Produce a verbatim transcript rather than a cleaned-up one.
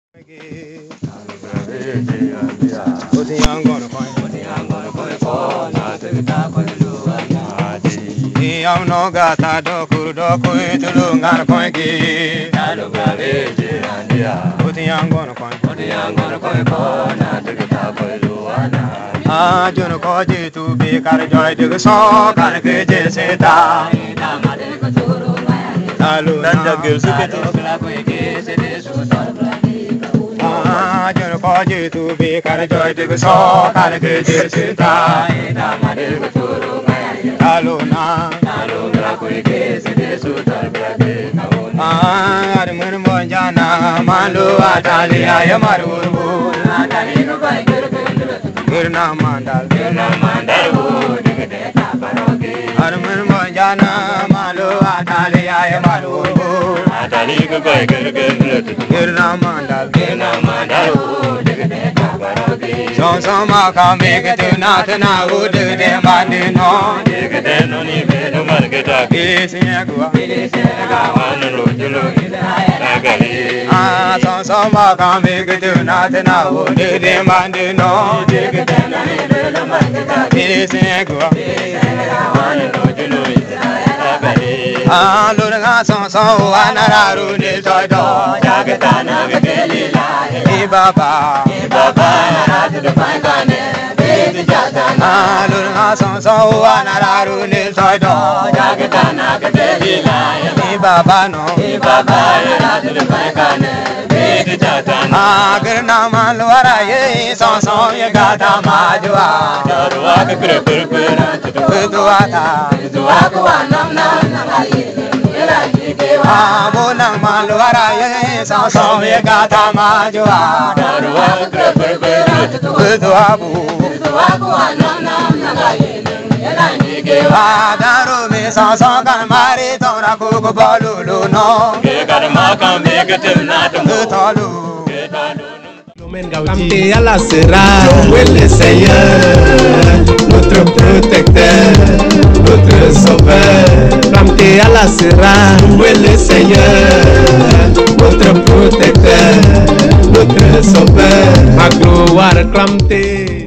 I'm no gata do kudo kuitulu ngan koinki. Nalu brave jirandia. Putting young on a coin. Putting young on a coin corner to get up with Luana. Ah, Juno Koji to be carried joy to the song and a good seta. Nalu and the girls who get to the Ah, Juno Koji to be carried joy to the song and a good seta. Alona, Alona, quick, Ah, the moon Monjana, Mando, Atalia, Yamaru, Girna Mandal, Girna Mandal, Arman Monjana, Mando, Atalia, Yamaru, Atalico, Girna Mandal, Girna Mandal, so some can make it to nothing. I would do them, but they know. Then only made a market. Is in Agua. Ah, so some can make it to nothing. I would do them, but they know. Is in Agua. Ah, Luna, so so, and I run it. Jagatana, Baba, Baba, to the fine gun, baby Jatana, Luna, so so, and I run it. Jagatana, Baba, no, Baba, to the fine gun, baby Jatana, Ah, Granama, Luara, so so, you got a Majua, Walk a cripple, to the water, the Aqua, no, no, Ah, Bonang Maluara, so so, you got a Majua, Walk a cripple, with Wabu, the Aqua, no, no, Ah, Darumi, so so, can marry Tora Kuku Balulu, no, you got a mark on big to not to Tolu. Camté à la Sera, où est le Seigneur, notre protecteur, notre sauveur. Camté à la Sera, où est le Seigneur, notre protecteur, notre sauveur. Ma gloire clamté.